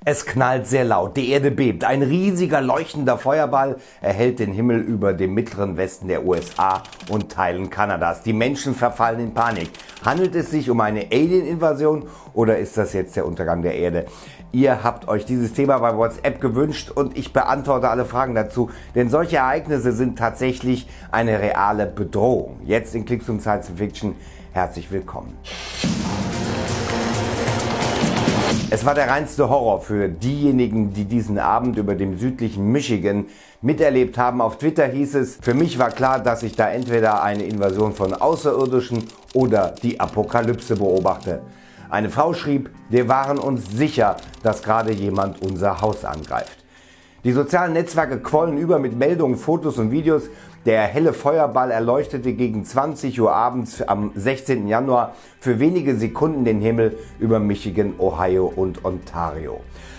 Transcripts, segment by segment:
Es knallt sehr laut, die Erde bebt, ein riesiger leuchtender Feuerball erhellt den Himmel über dem mittleren Westen der USA und Teilen Kanadas. Die Menschen verfallen in Panik. Handelt es sich um eine Alien-Invasion oder ist das jetzt der Untergang der Erde? Ihr habt euch dieses Thema bei WhatsApp gewünscht und ich beantworte alle Fragen dazu, denn solche Ereignisse sind tatsächlich eine reale Bedrohung. Jetzt in Klicks und Science Fiction, herzlich willkommen. Es war der reinste Horror für diejenigen, die diesen Abend über dem südlichen Michigan miterlebt haben. Auf Twitter hieß es, für mich war klar, dass ich da entweder eine Invasion von Außerirdischen oder die Apokalypse beobachte. Eine Frau schrieb, wir waren uns sicher, dass gerade jemand unser Haus angreift. Die sozialen Netzwerke quollen über mit Meldungen, Fotos und Videos. Der helle Feuerball erleuchtete gegen 20 Uhr abends am 16. Januar für wenige Sekunden den Himmel über Michigan, Ohio und Ontario.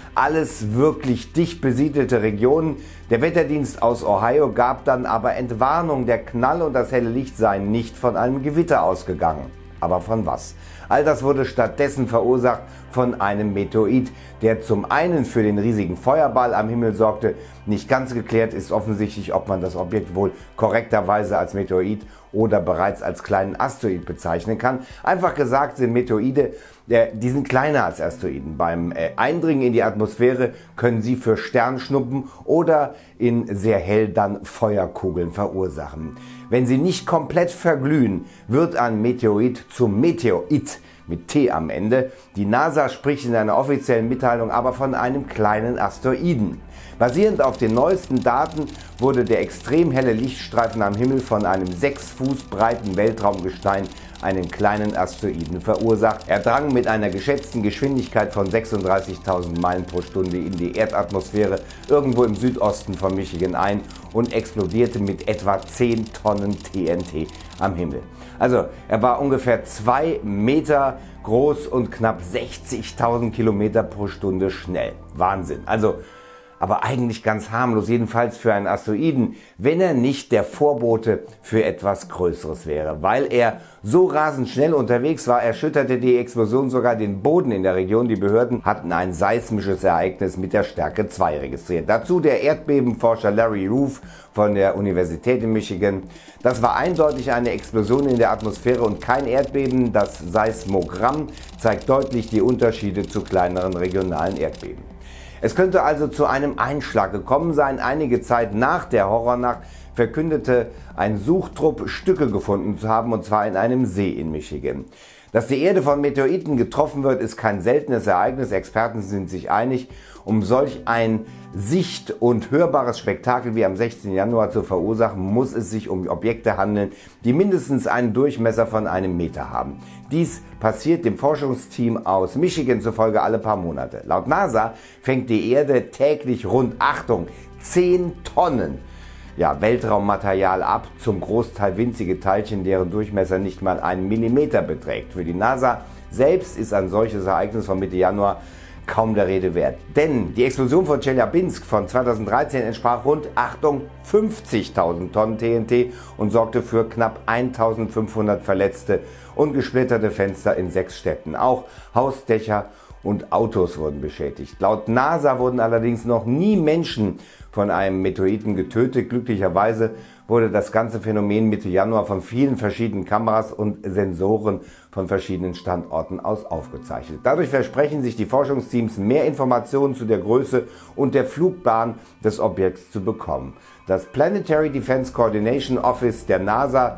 Alles wirklich dicht besiedelte Regionen. Der Wetterdienst aus Ohio gab dann aber Entwarnung, der Knall und das helle Licht seien nicht von einem Gewitter ausgegangen. Aber von was? All das wurde stattdessen verursacht von einem Meteorit, der zum einen für den riesigen Feuerball am Himmel sorgte. Nicht ganz geklärt ist offensichtlich, ob man das Objekt wohl korrekterweise als Meteorit oder bereits als kleinen Asteroid bezeichnen kann. Einfach gesagt sind Meteoroide, die sind kleiner als Asteroiden. Beim Eindringen in die Atmosphäre können sie für Sternschnuppen oder in sehr hell dann Feuerkugeln verursachen. Wenn sie nicht komplett verglühen, wird ein Meteorit zum Meteorit mit T am Ende. Die NASA spricht in einer offiziellen Mitteilung aber von einem kleinen Asteroiden. Basierend auf den neuesten Daten wurde der extrem helle Lichtstreifen am Himmel von einem 6 Fuß breiten Weltraumgestein, einem kleinen Asteroiden, verursacht. Er drang mit einer geschätzten Geschwindigkeit von 36.000 Meilen pro Stunde in die Erdatmosphäre irgendwo im Südosten von Michigan ein und explodierte mit etwa 10 Tonnen TNT am Himmel. Also er war ungefähr 2 Meter groß und knapp 60.000 Kilometer pro Stunde schnell. Wahnsinn. Also aber eigentlich ganz harmlos, jedenfalls für einen Asteroiden, wenn er nicht der Vorbote für etwas Größeres wäre. Weil er so rasend schnell unterwegs war, erschütterte die Explosion sogar den Boden in der Region. Die Behörden hatten ein seismisches Ereignis mit der Stärke 2 registriert. Dazu der Erdbebenforscher Larry Roof von der Universität in Michigan. Das war eindeutig eine Explosion in der Atmosphäre und kein Erdbeben. Das Seismogramm zeigt deutlich die Unterschiede zu kleineren regionalen Erdbeben. Es könnte also zu einem Einschlag gekommen sein. Einige Zeit nach der Horrornacht verkündete ein Suchtrupp, Stücke gefunden zu haben, und zwar in einem See in Michigan. Dass die Erde von Meteoriten getroffen wird, ist kein seltenes Ereignis. Experten sind sich einig. Um solch ein sicht- und hörbares Spektakel wie am 16. Januar zu verursachen, muss es sich um Objekte handeln, die mindestens einen Durchmesser von einem Meter haben. Dies passiert dem Forschungsteam aus Michigan zufolge alle paar Monate. Laut NASA fängt die Erde täglich rund, Achtung, 10 Tonnen Weltraummaterial ab, zum Großteil winzige Teilchen, deren Durchmesser nicht mal 1 Millimeter beträgt. Für die NASA selbst ist ein solches Ereignis von Mitte Januar kaum der Rede wert. Denn die Explosion von Tscheljabinsk von 2013 entsprach rund, Achtung, 50.000 Tonnen TNT und sorgte für knapp 1.500 Verletzte und gesplitterte Fenster in 6 Städten. Auch Hausdächer und Autos wurden beschädigt. Laut NASA wurden allerdings noch nie Menschen von einem Meteoriten getötet. Glücklicherweise wurde das ganze Phänomen Mitte Januar von vielen verschiedenen Kameras und Sensoren von verschiedenen Standorten aus aufgezeichnet. Dadurch versprechen sich die Forschungsteams mehr Informationen zu der Größe und der Flugbahn des Objekts zu bekommen. Das Planetary Defense Coordination Office der NASA,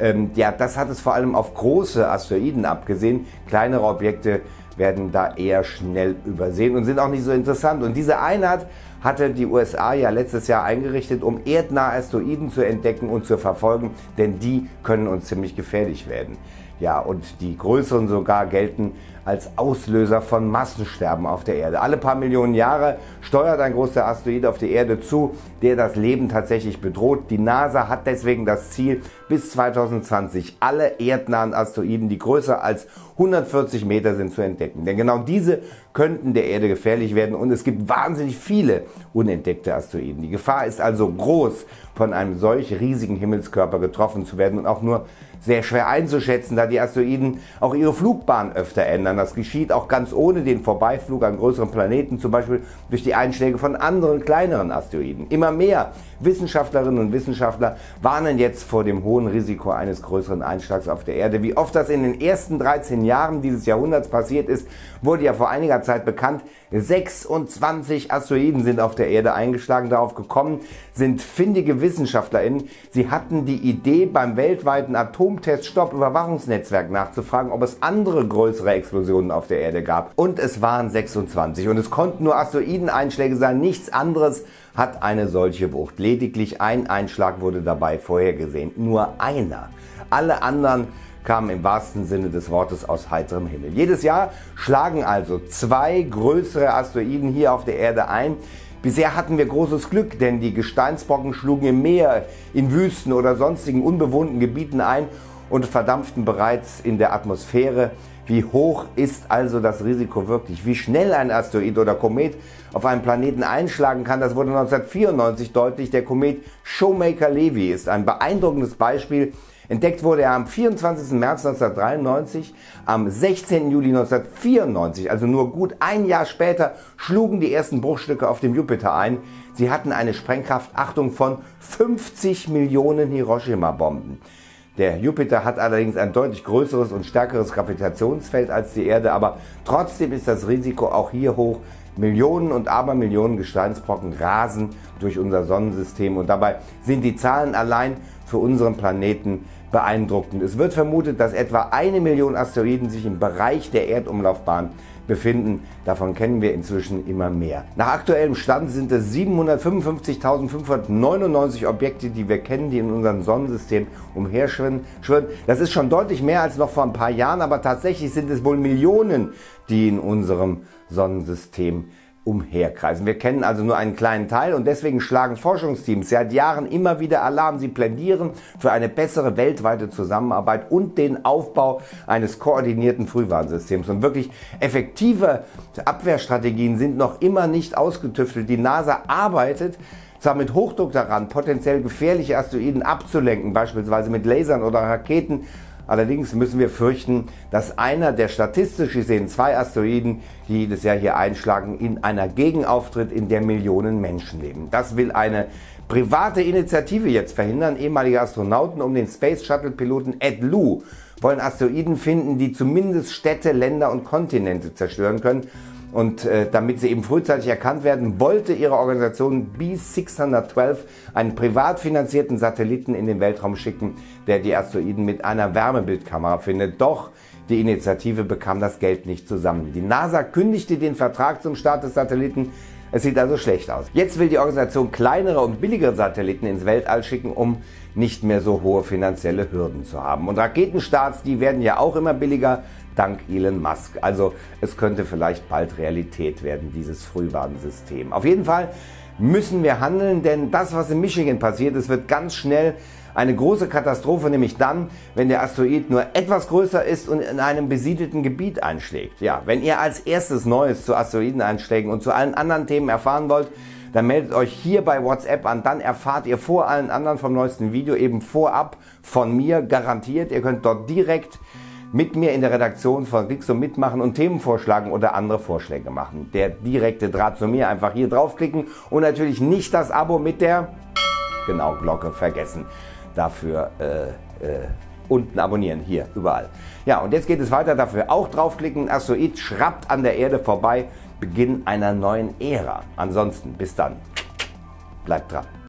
das hat es vor allem auf große Asteroiden abgesehen. Kleinere Objekte werden da eher schnell übersehen und sind auch nicht so interessant. Und diese Einheit hatte die USA ja letztes Jahr eingerichtet, um erdnahe Asteroiden zu entdecken und zu verfolgen, denn die können uns ziemlich gefährlich werden. Ja, und die größeren sogar gelten als Auslöser von Massensterben auf der Erde. Alle paar Millionen Jahre steuert ein großer Asteroid auf die Erde zu, der das Leben tatsächlich bedroht. Die NASA hat deswegen das Ziel, bis 2020 alle erdnahen Asteroiden, die größer als 140 Meter sind, zu entdecken. Denn genau diese könnten der Erde gefährlich werden und es gibt wahnsinnig viele unentdeckte Asteroiden. Die Gefahr ist also groß, von einem solch riesigen Himmelskörper getroffen zu werden und auch nur sehr schwer einzuschätzen, da die Asteroiden auch ihre Flugbahn öfter ändern. Das geschieht auch ganz ohne den Vorbeiflug an größeren Planeten, zum Beispiel durch die Einschläge von anderen kleineren Asteroiden. Immer mehr Wissenschaftlerinnen und Wissenschaftler warnen jetzt vor dem hohen Risiko eines größeren Einschlags auf der Erde. Wie oft das in den ersten 13 Jahren dieses Jahrhunderts passiert ist, wurde ja vor einiger Zeit bekannt. 26 Asteroiden sind auf der Erde eingeschlagen. Darauf gekommen sind findige WissenschaftlerInnen. Sie hatten die Idee, beim weltweiten Atomtest-Stopp-Überwachungsnetzwerk nachzufragen, ob es andere größere Explosionen auf der Erde gab. Und es waren 26. Und es konnten nur Asteroideneinschläge sein. Nichts anderes hat eine solche Wucht. Lediglich ein Einschlag wurde dabei vorhergesehen. Nur einer. Alle anderen kamen im wahrsten Sinne des Wortes aus heiterem Himmel. Jedes Jahr schlagen also 2 größere Asteroiden hier auf der Erde ein. Bisher hatten wir großes Glück, denn die Gesteinsbrocken schlugen im Meer, in Wüsten oder sonstigen unbewohnten Gebieten ein und verdampften bereits in der Atmosphäre. Wie hoch ist also das Risiko wirklich? Wie schnell ein Asteroid oder Komet auf einen Planeten einschlagen kann, das wurde 1994 deutlich. Der Komet Shoemaker-Levy ist ein beeindruckendes Beispiel. Entdeckt wurde er am 24. März 1993, am 16. Juli 1994, also nur gut ein Jahr später, schlugen die ersten Bruchstücke auf dem Jupiter ein. Sie hatten eine Sprengkraft, Achtung, von 50 Millionen Hiroshima-Bomben. Der Jupiter hat allerdings ein deutlich größeres und stärkeres Gravitationsfeld als die Erde, aber trotzdem ist das Risiko auch hier hoch. Millionen und Abermillionen Gesteinsbrocken rasen durch unser Sonnensystem und dabei sind die Zahlen allein für unseren Planeten beeindruckend. Es wird vermutet, dass etwa 1 Million Asteroiden sich im Bereich der Erdumlaufbahn befinden. Davon kennen wir inzwischen immer mehr. Nach aktuellem Stand sind es 755.599 Objekte, die wir kennen, die in unserem Sonnensystem umherschwirren. Das ist schon deutlich mehr als noch vor ein paar Jahren, aber tatsächlich sind es wohl Millionen, die in unserem Sonnensystem umherkreisen. Wir kennen also nur einen kleinen Teil und deswegen schlagen Forschungsteams seit Jahren immer wieder Alarm. Sie plädieren für eine bessere weltweite Zusammenarbeit und den Aufbau eines koordinierten Frühwarnsystems. Und wirklich effektive Abwehrstrategien sind noch immer nicht ausgetüftelt. Die NASA arbeitet zwar mit Hochdruck daran, potenziell gefährliche Asteroiden abzulenken, beispielsweise mit Lasern oder Raketen. Allerdings müssen wir fürchten, dass einer der statistisch gesehen 2 Asteroiden, die jedes Jahr hier einschlagen, in einer Gegend auftritt, in der Millionen Menschen leben. Das will eine private Initiative jetzt verhindern. Ehemalige Astronauten um den Space Shuttle Piloten Ed Lu wollen Asteroiden finden, die zumindest Städte, Länder und Kontinente zerstören können. Und damit sie eben frühzeitig erkannt werden, wollte ihre Organisation B612 einen privat finanzierten Satelliten in den Weltraum schicken, der die Asteroiden mit einer Wärmebildkamera findet. Doch die Initiative bekam das Geld nicht zusammen. Die NASA kündigte den Vertrag zum Start des Satelliten. Es sieht also schlecht aus. Jetzt will die Organisation kleinere und billigere Satelliten ins Weltall schicken, um nicht mehr so hohe finanzielle Hürden zu haben. Und Raketenstarts, die werden ja auch immer billiger, dank Elon Musk. Also es könnte vielleicht bald Realität werden, dieses Frühwarnsystem. Auf jeden Fall müssen wir handeln, denn das, was in Michigan passiert ist, wird ganz schnell eine große Katastrophe, nämlich dann, wenn der Asteroid nur etwas größer ist und in einem besiedelten Gebiet einschlägt. Ja, wenn ihr als erstes Neues zu Asteroideneinschlägen und zu allen anderen Themen erfahren wollt, dann meldet euch hier bei WhatsApp an, dann erfahrt ihr vor allen anderen vom neuesten Video, eben vorab von mir, garantiert. Ihr könnt dort direkt mit mir in der Redaktion von Glixo mitmachen und Themen vorschlagen oder andere Vorschläge machen. Der direkte Draht zu mir, einfach hier draufklicken und natürlich nicht das Abo mit der Glocke vergessen. Dafür unten abonnieren, hier, überall. Ja, und jetzt geht es weiter, dafür auch draufklicken. Asteroid schrappt an der Erde vorbei, Beginn einer neuen Ära. Ansonsten, bis dann, bleibt dran.